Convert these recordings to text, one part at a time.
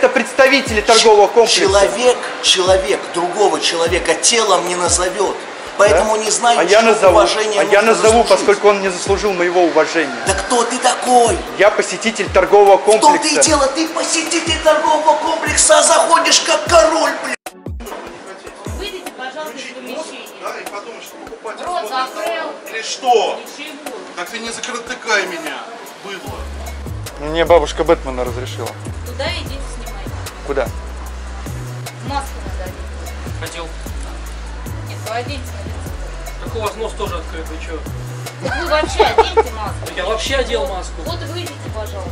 Это представители торгового комплекса. Человек другого человека телом не назовет. Поэтому не знаю, уважения я назову, поскольку он не заслужил моего уважения. Да кто ты такой? Я посетитель торгового комплекса. В том-то и дело, ты посетитель торгового комплекса, а заходишь как король, блин. Выйдите, пожалуйста, из помещения. Да, и подумай, что покупатель Рот смотрит. закрыл. Или что? Ничего. Так ты не закрытыкай меня, быдло. Мне бабушка Бэтмена разрешила. Туда идите, снимайте. Куда? Маску надо одеть. Хотел. Нет, вы оденьте на лицо. Так у вас нос тоже открытый, что? Вы вообще оденьте маску. Я вообще одел маску. Вот выйдите, пожалуйста.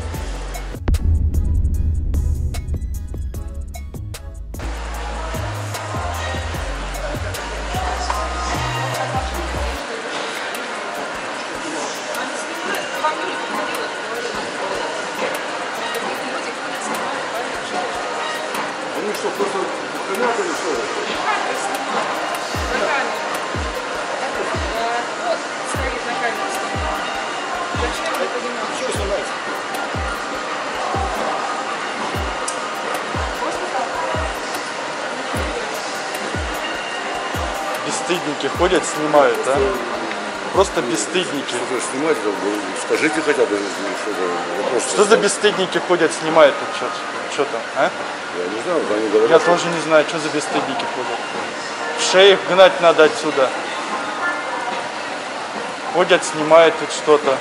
Они что, просто хамят или что? Что снимать? Бесстыдники ходят, снимают, а? Просто бесстыдники. Снимать, скажите хотя бы, Что за бесстыдники ходят, снимают тут что там, а? Я не знаю, они говорят. Я тоже не знаю, что за бесстыдники ходят. В шею их гнать надо отсюда. Ходят, снимают тут что-то.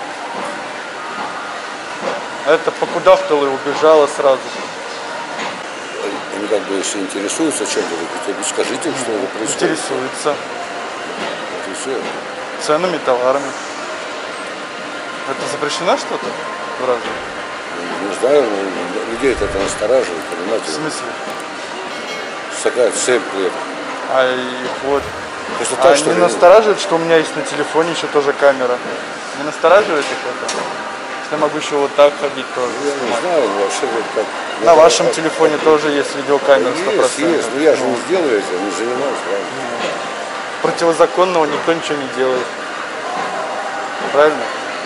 Это покудахтала и убежала сразу. Они как бы, если интересуются чем-то, вы скажите, что происходит. Интересуются Вот и все. ценными товарами. Это запрещено что-то? Разве? Не знаю, но людей это настораживает, понимаете? В смысле? Такая цель при этом. А их вот. Просто А так, что не ли? настораживает, что у меня есть на телефоне еще тоже камера? Не настораживает их это? Что я могу еще вот так ходить тоже? Я не знаю, вообще вот как. На вашем телефоне тоже есть видеокамера 100%. Есть, но я же не сделаю это, не занимаюсь, правильно? Противозаконного никто ничего не делает. Правильно?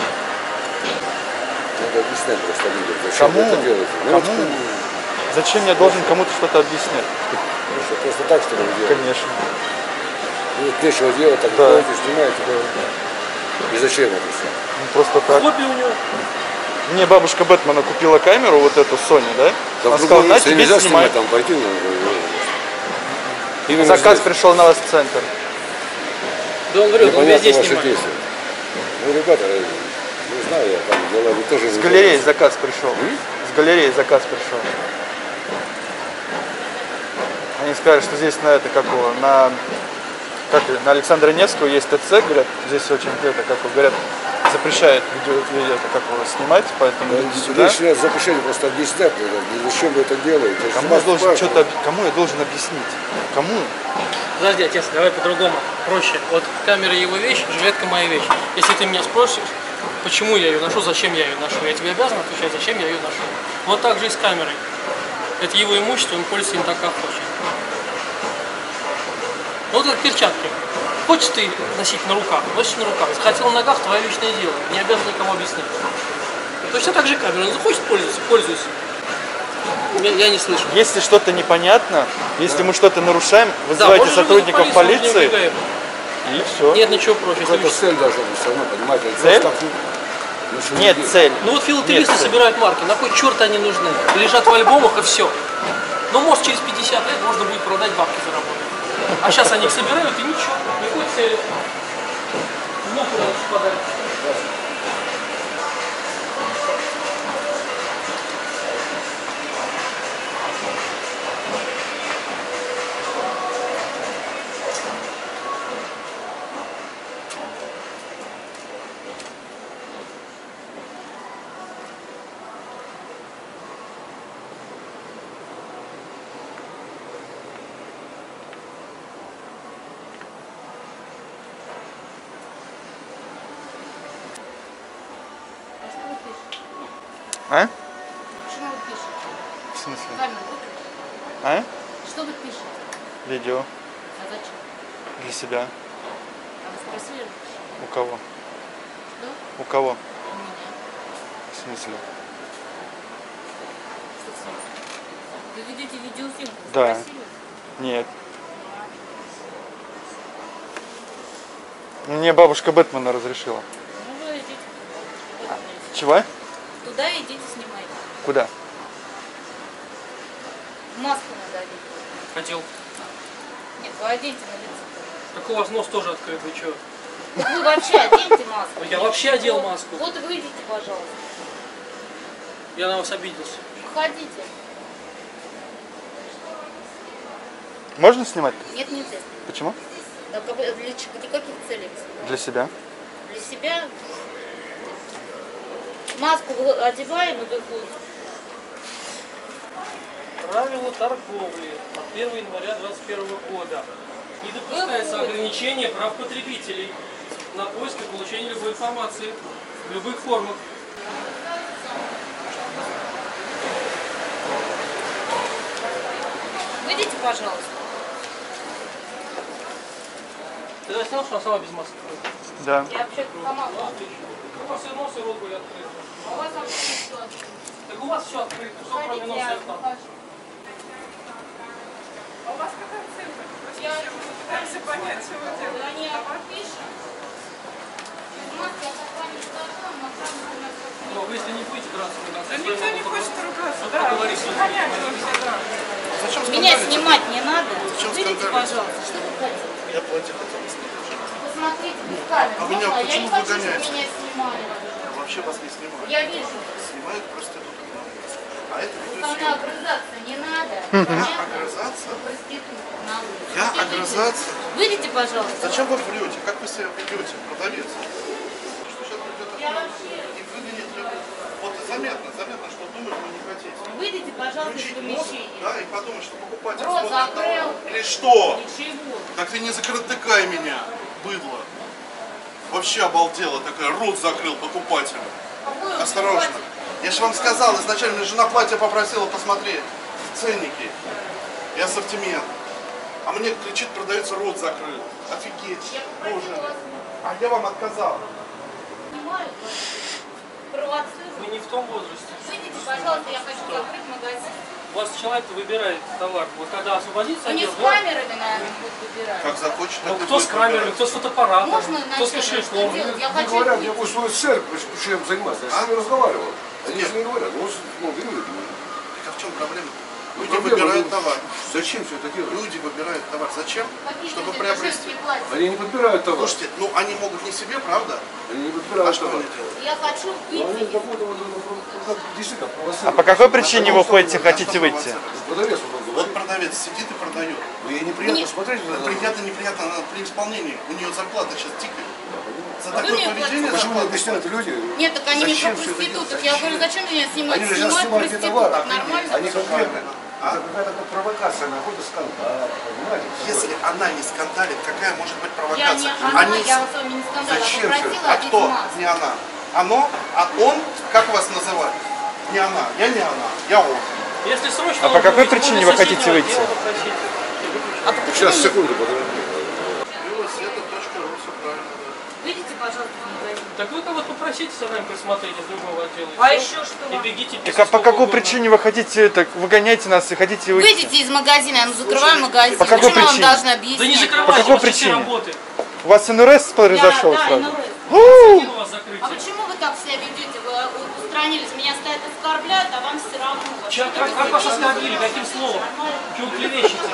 Надо объяснять просто людям, зачем Кому? вы это делаете. Ну, Кому? Зачем я должен кому-то что-то объяснять? Просто так, что ли, вы делаете? Конечно. Ну, вот нечего делать, так Да. ходите, снимаете. И зачем это все? Ну, просто так. Хобби у него. Мне бабушка Бэтмена купила камеру, вот эту Sony, да? Там Она в сказала, другом на месте тебе нельзя снимай. снимать, там пойти надо. Именно Заказ здесь. пришел на вас в центр. Да он врет, он Непонятно везде ваши снимает. действия. Ну, ребята, не знаю, я там дела вы тоже С не галереи делаете. заказ пришел. С галереи заказ пришел. Они сказали, что здесь на это какого, на Александра Невского есть ТЦ, говорят, здесь очень это, как говорят, запрещает видео это, как его снимать, поэтому идите сюда. Лишний раз запрещение просто объяснять, зачем вы это делаете. Кому я должен объяснить? Кому? Подожди, отец, давай по-другому, проще. Вот камера его вещь, жилетка моя вещь. Если ты меня спросишь, почему я ее ношу, зачем я ее ношу, я тебе обязан отвечать, зачем я ее ношу. Вот так же и с камерой. Это его имущество, он пользуется им так, как хочет. Вот как перчатки. Хочешь ты носить на руках, носишь на руках. Захотел на ногах, твое личное дело. Не обязан никому объяснять. Точно так же камера. Он захочет пользоваться, пользуйся. Я не слышу. Если что-то непонятно, если мы что-то нарушаем, вызывайте можешь сотрудников вызвать полицию, полиции не и все. Нет ничего проще. Какая-то цель должна быть все равно, понимаете? Цель? Просто так, ну, Нет цель. Ну вот филателисты Нет цели. собирают марки. На кой черт они нужны? Лежат в альбомах и все. Ну может через 50 лет можно будет продать, бабки заработать. А сейчас они их собирают и ничего. Никакой цели. Ну куда подать. А? Почему вы пишете? В смысле? Камеру выключите. А? Что вы пишете? Видео А зачем? для себя. А вы спросили? У кого? Что? У кого? У меня. В смысле? Что с ним? Вы ведете видеосъемку? Да. Спросили? Нет. Мне бабушка Бэтмена разрешила. Ну вы идите. Чего? Туда идите, снимайте. Куда? Маску надо одеть. Хотел. Нет, вы оденьте на лицо. Так у вас нос тоже открыт, вы что? Вы вообще оденьте маску. Я вообще одел маску. Вот выйдите, пожалуйста. Я на вас обиделся. Выходите. Можно снимать? Нет, нельзя. Почему? Да, для каких целей? Для себя. Для себя. Маску одеваем и выходим. Правила торговли от 1 января 2021 года. Не допускается ограничение прав потребителей на поиск и получение любой информации в любых формах. Выйдите, пожалуйста. Ты заснял, что она сама без маски? Да. Я вообще сама. У вас и нос, и рот были открыты. А у вас вообще все. Так у вас все открыто, все кроме Выходите, носа и я рта. выхожу. А у вас какая цель? Я Пытаемся понять, что вы делаете. Они пишут. Без маски я пока не скажу, но там у нас Но вы если не будете драться, вы Да никто не хочет ругаться, да. поговорить. Понятно вообще, да. Зачем Меня скандалить? снимать не надо. Зачем Выйдите, скандалить? пожалуйста. Что вы хотите? Я платье хотел снять. Посмотрите без камеры. А меня Можно? Я почему не хочу, чтобы выгоняете? меня снимали. Я вообще вас не снимаю. Я вижу. Снимают проституток на улице. А это Ко мне видеосъемка. огрызаться не надо. Я Понятно? огрызаться? Проститутка на улице. Я Идите. огрызаться? Выйдите, пожалуйста. Зачем вы врете? Как вы себя ведете, продавец? Что сейчас придет Я вообще... и выгонит людей. Вот заметно, что думать вы не хотите. Выйдите, пожалуйста, из Включить мозг, помещения. да, и подумать, что покупатель Рот смотрит закрыл. товар. Или что? Ничего. Так ты не закрытыкай меня, быдло. Вообще обалдела такая, рот закрыл покупателю. Какой он Осторожно. покупатель? Я же вам сказал, изначально мне жена платье попросила посмотреть ценники и ассортимент. А мне кричит, продавец рот закрыл. Офигеть. Я попросила Боже. вас А я вам отказал. снимаю, провоцирую. Вы не в том возрасте. Выйдите, пожалуйста, я хочу закрыть магазин. У вас человек выбирает товар. Вот когда освободится Вы не отдел, с да? камерами, наверное, будет выбирать. Как захочет, Ну, так и кто будет с камерами, выбирать. кто с фотоаппаратом, Можно кто с начать что кошельком. делать? Я Не хочу говорят, выйти. я пусть свой церковь, чем заниматься. Я с ними разговаривал. Они Нет. же не говорят, ну, берут. Так а в чем проблема? Люди Проблема, выбирают ну, товар. Зачем все это делать? Люди выбирают товар. Зачем? Какие Чтобы люди приобрести. женские платья? Они не подбирают товар. Слушайте, ну они могут не себе, правда? Они не А подбирают что товар. они делают? Я хочу Но они выйти. какой-то вот, действительно, А по какой причине вы ходите, хотите выйти? продавец вот Вот говорит. продавец сидит и продает. Ну, ей неприятно Мне- смотреть на это. Приятно, неприятно, она при исполнении. У нее зарплата сейчас тикает. За Вы такое мне поведение платите? Почему не зарплата. объясняют люди? Нет, так они не Зачем про всё это проституток. делать? Я говорю, зачем меня снимать? Они же сейчас Снимать снимают не товар. проституток. Нормально? Они конкретно. Это какая-то провокация, находит скандал. Понимаете? Если она не скандалит, какая может быть Я провокация? не она, Они- я с вами не скандалила. Зачем Попросила А одеть кто? маску. Не она. Оно, а он, как вас называют? Не она. Я не она. Я он. Если срочно... А по нужно какой выйти, причине можно вы хотите соседнего выйти? отдела попросить. А почему Сейчас, не- секунду, подожди. Белосвета.ру, все правильно. Выйдите, пожалуйста, в магазин. Так вы кого-то попросите со мной присмотреть из другого отдела. и А всё. еще что И вам? бегите Так без а по сколько какой угодно. причине вы хотите так выгоняете нас и хотите выйти? Выйдите из магазина, я закрываю магазин. По какой Почему я вам причине? должна Да объяснять? не По закрывайте, какой у вас часы причине? работы. У вас НРС произошел Да, сразу? НРС. Один у вас закрытие. А почему вы так себя ведете? Вы устранились, меня стоят оскорбляют, а вам все равно. Как вас оскорбили? Каким словом? Чего вы клевещете?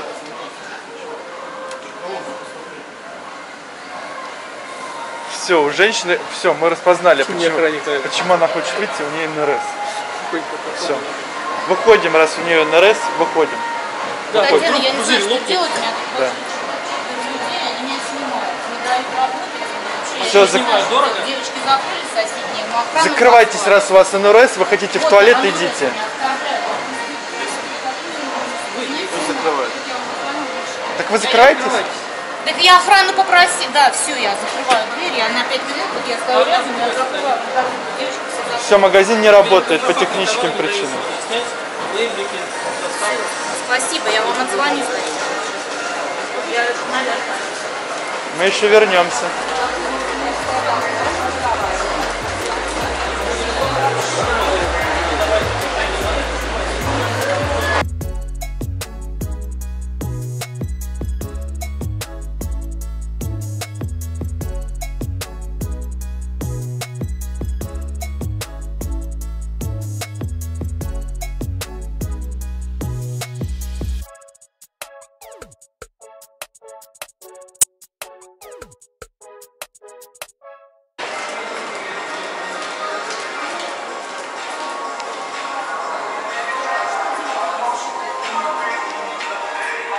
Все, у женщины, все, мы распознали, Почему мне охранник стоит? почему она хочет выйти, у нее НРС. Все. Выходим, раз у нее НРС, выходим. Да, Татьяна, вдруг я не знаю, пузырь что лопнет. делать, у меня тут Да. большое людей, они меня снимают, не дают работать. вообще. Всё, Я не знаю, снимают, что дорого? девочки закрыли соседние, но охрану Закрывайтесь, послали. раз у вас НРС, вы хотите в Вот, туалет, они идите. меня оскорбляют. Закрывают. Так вы закрываетесь? Так я охрану попросила, да, все, я закрываю дверь, я на 5 минут, вот я стою рядом, я закрываю, девочки все закрыли. Все, магазин не работает по техническим причинам. Снять лейблики, доставку. Спасибо, я вам отзвонюсь. Я, наверное. Мы еще вернемся.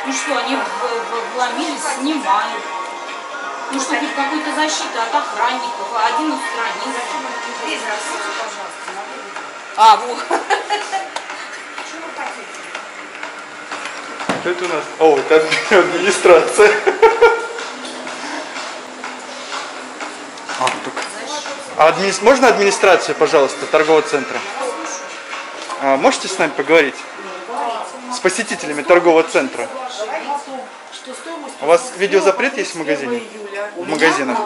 Ну что, они вломились, снимают. Ну что, хоть какую-то защиту от охранников, один устранил. Дверь закройте, пожалуйста. А, вот. Что это у нас? О, это администрация. Можно администрацию, пожалуйста, торгового центра? Можете с нами поговорить? С посетителями торгового центра. У вас видеозапрет есть в магазине? В магазинах?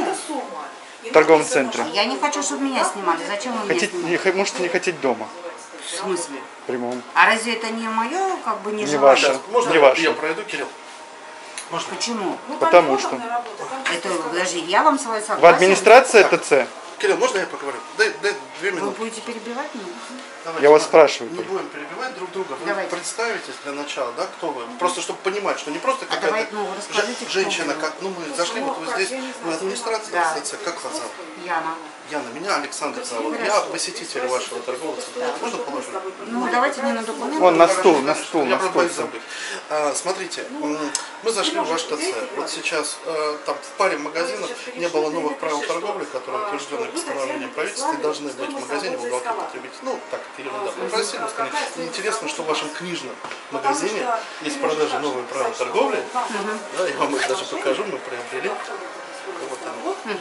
В торговом центре. Я не хочу, чтобы меня снимали. Зачем вы меня снимаете? Можете не хотеть дома. В смысле? В прямом. А разве это не мое, как бы, не Не желание? ваше. Можно Не ваше. я пройду, Кирилл? Почему? Потому что. Это, подожди, я вам свою В согласие. администрации ТЦ. Кирилл, можно я поговорю? Дай 2 Вы минуты. будете перебивать меня? Давайте, Я вас мы спрашиваю Не только. будем перебивать друг друга. Вы Давайте. представитесь для начала, да, кто вы? Просто чтобы понимать, что не просто какая-то давайте, ну, расскажите, кто женщина, вы. как, ну мы зашли, вот вы здесь, вы администрация, Да. ТЦ, как вас зовут? Яна. Яна, меня Александр зовут. Я посетитель вашего торгового центра. Можно положить? Ну, давайте не на документы. Вон на Хорошо, стул, на хорошо. стул, Я на просто стул. боюсь забыть. Смотрите, мы зашли в ваш ТЦ. Вот сейчас там в паре магазинов не было новых правил торговли, которые утверждены постановлением правительства, и должны быть в магазине в уголке потребителей. Ну, так, ерунда. Попросили, сказали, интересно, что в вашем книжном магазине есть в продаже новые правила торговли. Да, я вам их даже покажу, мы приобрели. Вот они.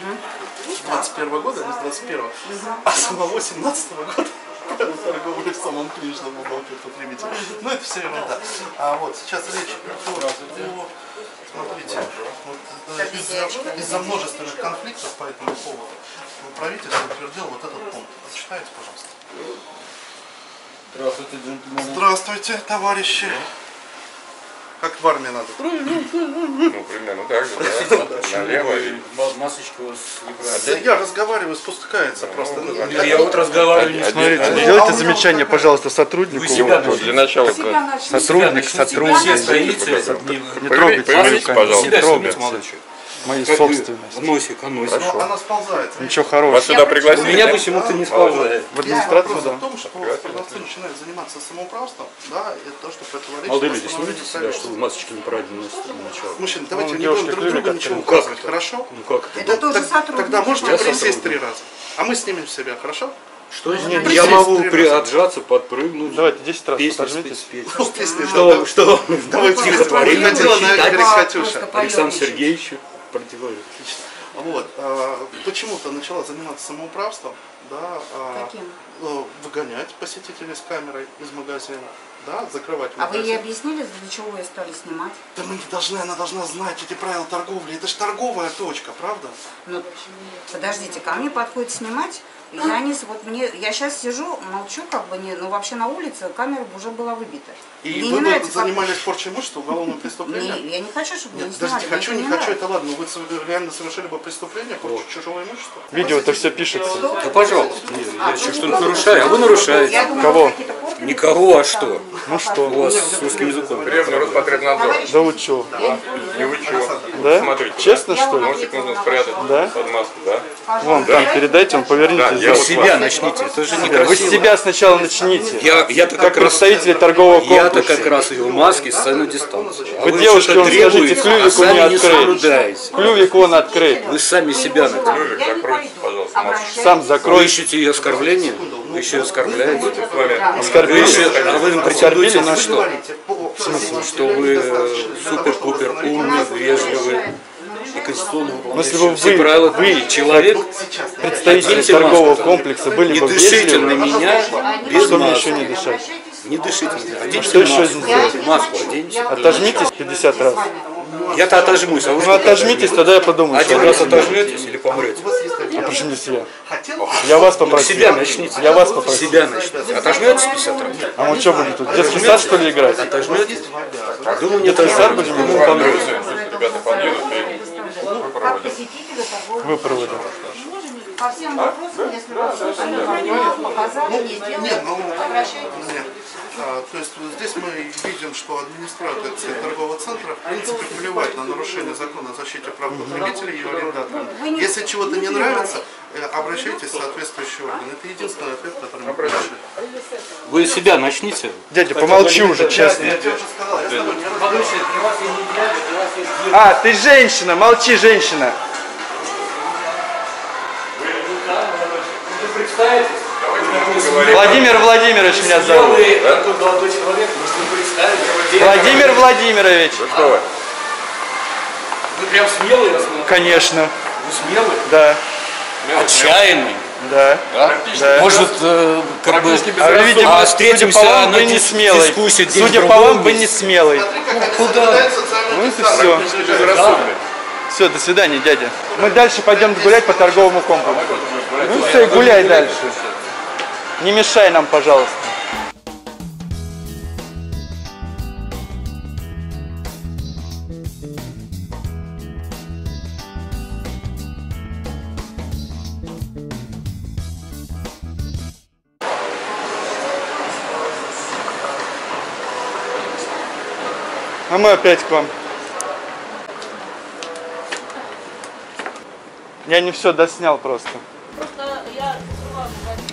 21 года, не с 21, а самого 17 года. Торговли в самом книжном уголке потребителя. Ну это все ерунда. А вот сейчас речь идет о, смотрите, вот, из-за множественных конфликтов по этому поводу правительство утвердило вот этот пункт. Прочитайте, пожалуйста. Здравствуйте, джентльмены. Здравствуйте, товарищи. Как в армии надо? Ну, примерно так же, да? Налево и... Масочка у вас Да неправильная. я разговариваю, спускается просто. Я вот разговариваю не Смотрите, смотрите. сделайте замечание, пожалуйста, сотруднику. Вы себя Вот, Для начала... Сотрудник, Все сотрудник. страницы Не трогайте Поверните, мою камеру, пожалуйста. не себя трогайте снимите, молодчик. мою Как бы собственность. носик, а носик. Но она сползает. Ничего Вас хорошего. сюда пригласили? Меня почему-то не сползает. В администрацию, Вопрос да. в том, что продавцы начинают заниматься самоуправством, да, и то, что противоречит Молодые люди, постановлению снимите себя, правительства. что вы масочки неправильно носите для начала. Мужчины, давайте Ну, не девушки будем друг клювик друга ничего открыли. указывать, хорошо? Ну как это? Это тоже Так- сотрудник. Тогда можете Я присесть сотрудник. 3 раза, а мы снимем себя, хорошо? Что не, я не, могу не, отжаться, подпрыгнуть. Давайте 10 раз Песню отожмитесь. спеть. Ну, песни, Что? Что? Давайте Тихо, приходила на читать. Игоря Катюша. Александру Сергеевичу противовес. Вот, почему-то начала заниматься самоуправством, да, Каким? выгонять посетителей с камерой из магазина, да, закрывать А вы ей магазин. объяснили, для чего вы стали снимать? Да мы не должны, она должна знать эти правила торговли. Это же торговая точка, правда? Ну, подождите, ко мне подходит снимать, я не, вот мне, я сейчас сижу, молчу, как бы не, ну вообще на улице камера уже была выбита. И Мне вы не нравится, как- занимались порчей имущества, уголовным преступлением? Не, я не хочу, чтобы меня Нет, снимали. подождите, хочу, мне не это хочу, нравится. это ладно, вы реально совершили бы преступление, порчу чужого имущества? Видео-то все пишется. Да пожалуйста. Я еще что-нибудь нарушаю, а вы нарушаете. Я думала, Кого? какие-то порки Никого, а что? Ну что? У вас с русским языком. Древний Роспотребнадзор. Да вы чё? Не вы чего? Да? Смотрите. Честно, что ли? Носик нужно спрятать Да? под маску, да? Вон, там, передайте, он Да, поверните. я здесь. вот Себя начните, это же Вы с некрасиво. себя сначала начните. Я-то Как как раз... представители торгового Я-то комплекса. как раз и в маске стою на дистанции. А Вы девушке что-то вон скажите, требуете, клювик а у сами нее не открыть. соблюдаете. Клювик вон открыть. Вы сами себя накрыли. Клювик закройте, пожалуйста, маску. Сам Вы закрой. ищете ее оскорбление? Вы еще оскорбляете? С вами Вы Оскорбили? еще, а вы претендуете на что? В смысле? Что вы супер-пупер умный, вежливый и конституционно Ну, если бы выполняющий все правила. Человек, представители Оденьте торгового маску. комплекса были не бы дышите на вежливы, меня без что мне еще маски. не дышать? Не дышите на меня. Оденьте что еще маску. сделать? Маску оденьте. Отожмитесь 50 раз. Я-то отожмусь, а вы Ну что? отожмитесь, тогда я подумаю, Один что раз вы- отожметесь или помрете? А почему здесь я? Хотел? Я вас С попросил. себя начните. Я вас попросил. Себя начните. Отожметесь 50 раз? А мы что будем тут? Детский сад, что ли, играть? Отожметесь? Думаю, не Детский сад отожметесь. будем Думаю, играть? помрете. ребята подъедут и Как посетителю торгового Вы проводите. По всем вопросам, если вопросы не понял, показали, не сделали, Нет, ну, обращайтесь. нет. То есть здесь мы видим, что администратор торгового центра в принципе плевать на нарушение закона о защите прав потребителей и арендаторов. Если чего-то не нравится, обращайтесь в соответствующий орган. Это единственный ответ, который мы получили. Вы себя начните. Дядя, помолчи уже, честно. Я тебе уже сказал, я с тобой не разговариваю. А, ты женщина, молчи, женщина. Владимир Владимирович меня зовут. Владимир Владимирович. Вы прям смелый, я смотрю. Конечно. Вы смелый? Да. Отчаянный. Да. Да? Может, как бы А вы, видимо, встретимся судя по вам, на вы не смелый. дискуссии Судя по вам, вы не смелый. Смотри, как они соблюдают социальную Ну и дистанцию. все. Все, до свидания, дядя. Мы дальше пойдем гулять по торговому комплексу. Ну все, и гуляй дальше. Не мешай нам, пожалуйста. А мы опять к вам. Я не все доснял просто. Просто я закрываю магазин.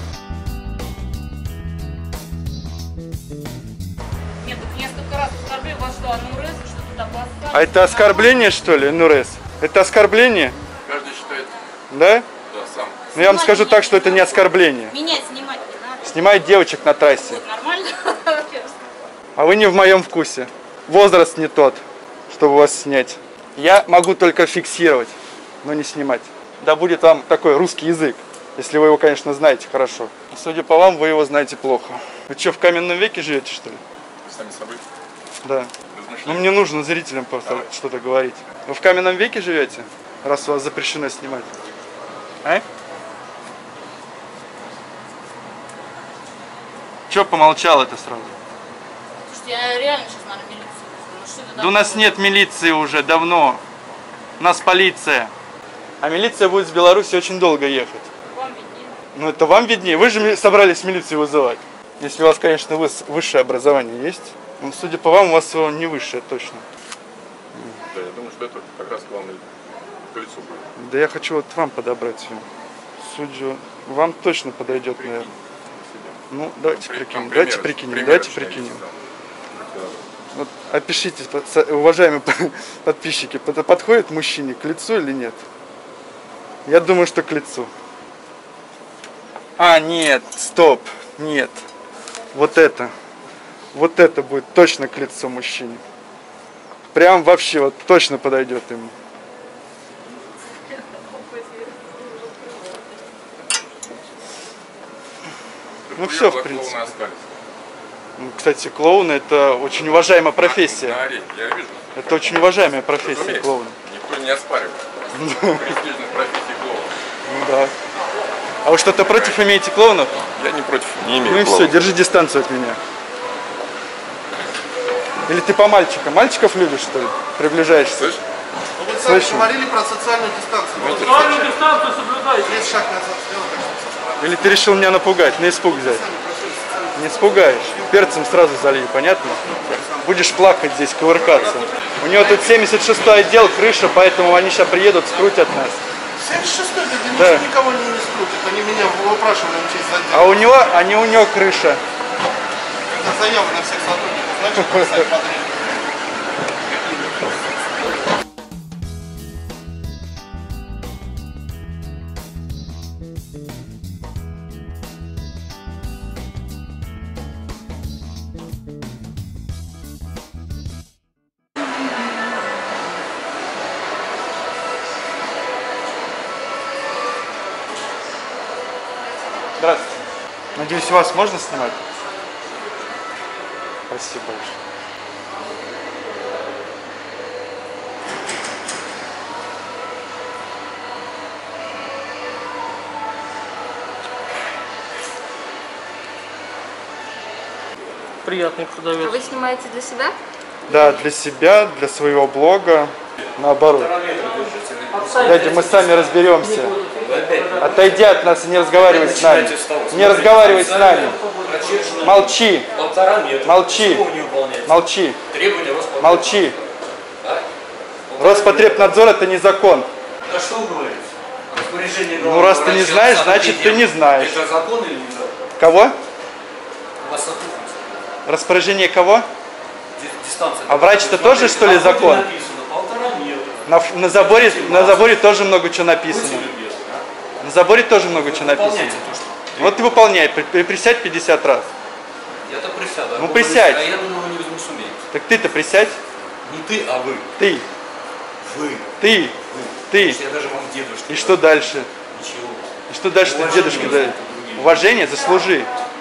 Нет, так несколько раз оскорбили вас, что Нурез, что тут опоздали. А это оскорбление, что ли, Нурез? Это оскорбление? Каждый считает, Да? да, сам. Но я вам скажу так, что это не оскорбление. Меня снимать не надо. Снимает девочек на трассе. Вот, нормально? А вы не в моем вкусе. Возраст не тот, чтобы вас снять. Я могу только фиксировать, но не снимать. Да будет вам такой русский язык, если вы его, конечно, знаете хорошо. Судя по вам, вы его знаете плохо. Вы что, в каменном веке живете, что ли? Сами собой. Да. Ну, мне нужно зрителям просто что-то говорить. Вы в каменном веке живете, раз у вас запрещено снимать? А? Че помолчал это сразу? Слушайте, я реально сейчас, наверное, милицию вызову. Ну, что это Да у нас нет милиции уже давно. У нас полиция. А милиция будет с Беларуси очень долго ехать. вам виднее. Ну это вам виднее. Вы же собрались милицию вызывать. Если у вас, конечно, высшее образование есть. Ну, судя по вам, у вас его не высшее точно. Да, я думаю, что это как раз главное кольцо будет. Да я хочу вот вам подобрать ее. Судью, вам точно подойдет, наверное. Ну, давайте прикинем. Давайте прикинем. Давайте прикинем. Вот опишите, уважаемые подписчики, подходит мужчине к лицу или нет? Я думаю, что к лицу. А, нет, стоп, нет. Вот это будет точно к лицу мужчине. Прям вообще вот точно подойдет ему. Ну все, в принципе. Ну, кстати, клоуны — это очень уважаемая профессия. На арене, я вижу. Это очень уважаемая профессия, клоун. Никто не оспаривает. Престижной профессии клоуна. Ну да. А вы что-то против имеете клоунов? Я не против, не имею Ну и все, клоунов. держи дистанцию от меня. Или ты по мальчикам? Мальчиков любишь, что ли? Приближаешься? Слышь? Ну, вы сами Слышно. говорили про социальную дистанцию. Социальную дистанцию соблюдайте. Есть шаг назад сделать, так что со стороны. Или ты решил меня напугать, на испуг взять? Не испугаешь. Перцем сразу залью, понятно? Будешь плакать здесь, кувыркаться. У него тут 76-й отдел, крыша, поэтому они сейчас приедут, скрутят нас. 76-й, Да. никого не скрутит. Они меня выпрашивали учесть за А у него крыша. Это заявы на всех сотрудников. Значит, вы сами подрядчики. Здравствуйте. Надеюсь, вас можно снимать? Спасибо большое. Приятный продавец. А вы снимаете для себя? Да, для себя, для своего блога, наоборот. Дядя, мы сами разберемся. Отойди от нас и не разговаривай с нами. Не разговаривай с нами. прочерчено Молчи. 1,5 метра. Молчи. Почему вы не выполняете? Молчи. Требования Роспотребнадзора. Молчи. Да? Роспотребнадзор это не закон. Да что вы говорите? Распоряжение Ну раз ты не знаешь, значит ты не знаешь. Это закон или не закон? Кого? У вас сотрудница. Распоряжение кого? Дистанция. А врач-то тоже, что ли, закон? Написано 1,5 метра. На заборе тоже много чего написано. Будьте любезны, а? На заборе тоже много чего написано. Выполняйте то, что Вот ты выполняй, присядь 50 раз. Я-то присяду. Ну, присядь. А я думаю, вы не сумеете. Так ты-то присядь. Не ты, а вы. Ты. Вы. Ты. Ты. Потому что я даже вам дедушка. И что дальше? Ничего. И что дальше ты дедушке дает? Уважение заслужи.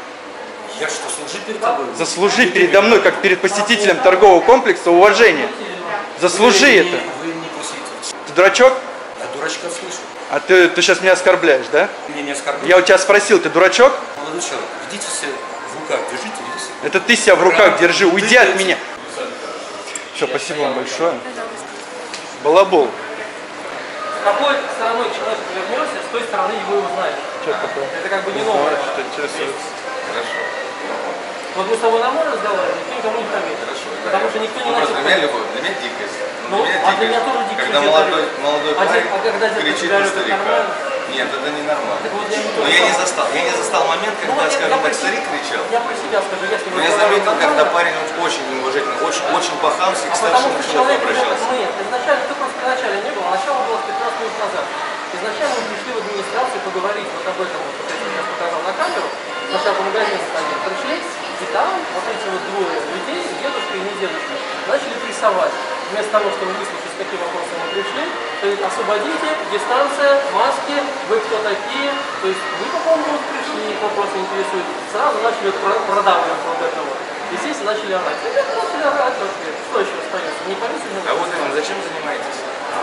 Я что, служить перед тобой? Заслужи передо мной, как перед посетителем торгового комплекса, уважение. Заслужи это. Вы не посетите. Ты дурачок? Я дурачка слышу. А ты сейчас меня оскорбляешь, да? Меня не оскорбляют. Я у тебя спросил, ты дурачок? Молодой человек, ведите себя в руках, держите, ведите себя. Это ты себя в руках держи, уйди от меня. Все, спасибо вам большое. Балабол. С какой стороной человек повернется, с той стороны его и узнаешь. Что такое? Это как бы не новое. Хорошо. Вот мы с тобой нормально разговариваем, никто никому не поверит. Хорошо. Потому что никто не Просто начал. для меня любовь, для меня дикость. Ну, а для меня тоже дикость. Когда молодой парень когда кричит говорю, на это старика. нормально. Нет, это не нормально. Так вот я не Но я не застал момент, Ну, когда, вот скажем я так, про старик себя- кричал. Я про себя скажу, я с ним Но я разговариваю заметил, когда нормально. парень очень неуважительно, очень по-хамски к А потому старшему что человеку человек обращался. нет, изначально, ты просто вначале не было, начало было 15 минут назад. Изначально мы пришли в администрацию поговорить вот об этом, вот я сейчас показал на камеру, сначала по магазину стояли, пришли, и там вот эти вот двое людей, дедушка и не дедушка, начали прессовать. Вместо того, чтобы выслушать, с каким вопросом мы пришли, то есть освободите, дистанция, маски, вы кто такие, то есть вы по поводу пришли, вопросы интересуют, сразу начали продавливать вот это вот. Естественно, начали орать. Ребята начали орать вообще. Что еще остается? Не полиция, не А вот этим зачем занимаетесь?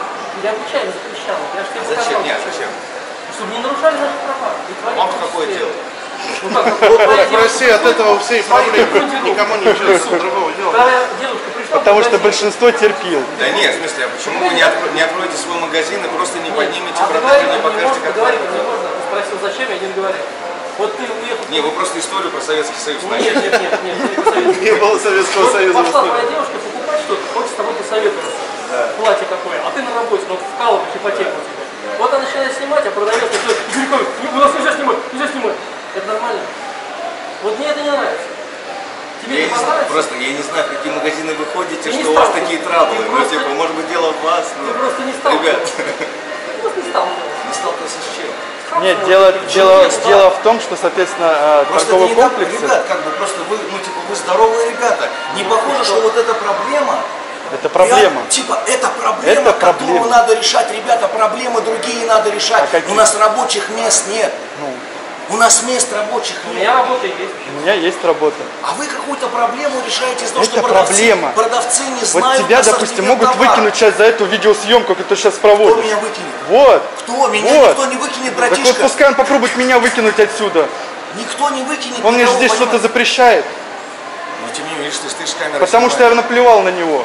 Я отвечаю на запрещенных. Я же тебе Зачем? показал, Нет, что- зачем? Чтобы не нарушали наши права. И твои Вам в том какое числе. дело? Ну как, В России от этого всей проблемы. Никому ничего другого делать. Твоя девушка пришла. Потому в что магазин. большинство терпил. Да нет, в смысле, а почему вы не откроете свой магазин и просто не поднимете А продажи, договорить не не покажете, можно, как договорить это не можно. Ты спросил, зачем, я не договорил. Вот ты уехал. Не, вы просто историю про Советский Союз Нет, начали. нет, не Советский. Не было Советского Вот Союза. пошла твоя девушка покупать что-то, хочет с тобой посоветоваться. Платье какое, а ты на работе, вот вкалываешь, ипотеку у тебя. Вот она начинает снимать, а продавец начинает, Игорь, у нас нельзя снимать, нельзя снимать. Это нормально. Вот мне это не нравится. Тебе Я это не знаю, понравится? просто я не знаю, в какие магазины вы ходите, Ты не что у вас стал. такие траблы. Ты Ну, просто- типа, может быть, дело в вас, Ты но... просто не стал. Ребят, Ты просто не стал. не сталкивался с чем? Нет, Как дело можно? в том, что, соответственно, Просто торговый это не так, комплекс ребят, как бы просто вы, ну типа, вы здоровые ребята. Не похоже, что вот эта проблема... это проблема. Типа, это проблема, Это которую проблема. надо решать, ребята, проблемы другие надо решать. А какие? У нас рабочих мест нет. Ну, У нас мест рабочих У нет. меня работа есть. у меня есть работа. А вы какую-то проблему решаете из-за того, Это что проблема. продавцы не Вот знают тебя, допустим, ассортимент могут товара. выкинуть сейчас за эту видеосъемку, которую ты сейчас Кто проводишь. меня выкинет? Вот. Кто? Меня Вот. никто не выкинет, Так вот братишка. пускай он попробует меня выкинуть отсюда. Никто не выкинет. Он мне же никого, здесь что-то понимаете? запрещает. Но тем не менее, видишь, ты стоишь с камерой. Потому что я наплевал на него.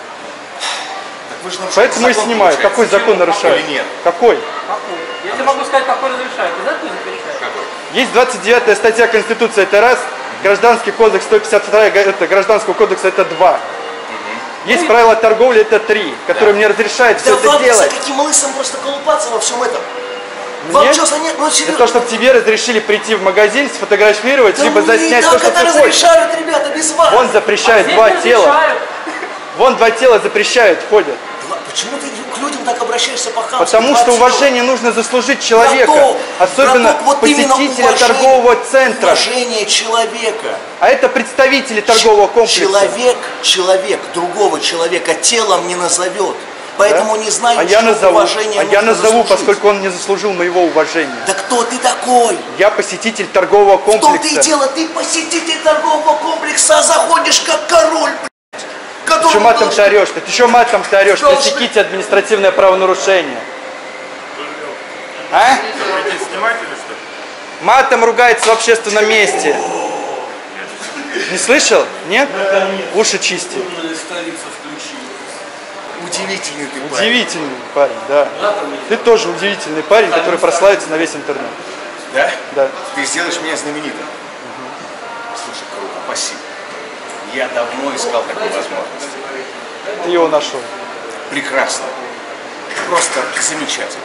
Так вы же нарушаете Поэтому и закон, снимаю. получается. Какой закон нарушаю? Или нет? Какой? Какой? Я тебе могу сказать, какой разрешает. Ты знаешь, кто запрещает? Какой? Есть 29 статья Конституции, это раз. Гражданский кодекс 152, это Гражданского кодекса, это 2. Есть правила торговли, это 3, которые мне разрешают все Да это вам за делать. каким лысым просто колупаться во всем этом? Вам Мне? что за нет? Ну Это серьезно. то, чтобы тебе разрешили прийти в магазин, сфотографировать, Да либо мне и заснять так то, что это ты хочешь. разрешают, ребята, без вас. Вон запрещают Здесь два не тела. разрешают. Вон два тела запрещают, ходят. Почему ты к людям так обращаешься по-хамски? Потому что уважение нужно заслужить человека. Браток, Особенно браток, вот именно посетителя уважение, торгового центра. Уважение человека. А это представители торгового комплекса. Человек другого человека телом не назовет. Поэтому не знаю, А я что назову, уважение я нужно назову, заслужить. поскольку он не заслужил моего уважения. Да кто ты такой? Я посетитель торгового В том-то и комплекса. дело, ты посетитель торгового комплекса, а заходишь как король, блядь. Ты Который что матом должен- ты орешь? Ты что матом ты орешь? Должен- Пресеките административное правонарушение. А? Матом ругается в общественном месте. Не слышал? Нет? Уши чисти. Столица включила. Удивительный ты парень. Удивительный парень, да. Ты тоже удивительный парень, который прославится на весь интернет. Да? Да. Ты сделаешь меня знаменитым. Я давно искал такой возможности. Ты его нашел. Прекрасно. Просто замечательно.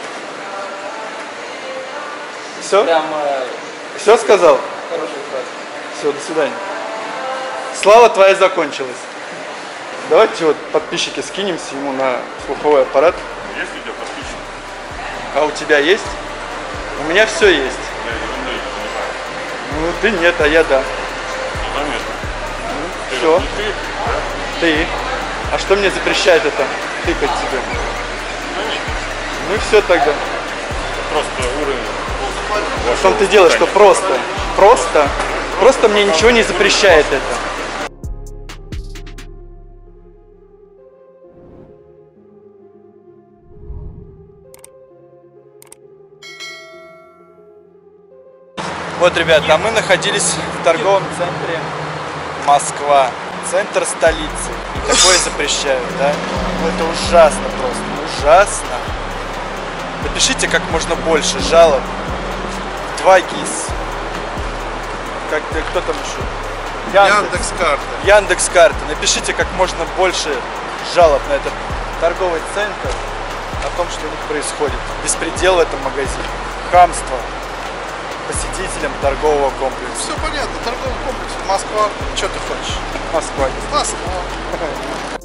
Все? Прямо Все сказал? хорошая фраза. Все, до свидания. Слава твоя закончилась. Давайте вот подписчики скинемся ему на слуховой аппарат. Есть видео подписчик? А у тебя есть? У меня все есть. Я ерундой не Ну ты нет, а я да. заметно. Все. Не ты? Ты. А что мне запрещает это тыкать тебе? Ну и все тогда. Просто уровень. В том ты делаешь, что просто мне ничего не запрещает это. Вот, ребята, а мы находились в торговом центре Москва, центр столицы. И такое запрещают, да? Ну это ужасно просто, ужасно. Напишите как можно больше жалоб. 2 ГИС. Кто там еще? Яндекс.Карта. Яндекс.Карта. Напишите как можно больше жалоб на этот торговый центр, о том, что у них происходит. Беспредел в этом магазине, хамство посетителям торгового комплекса. Все понятно, торговый комплекс. Москва. Что ты хочешь? Москва. Москва.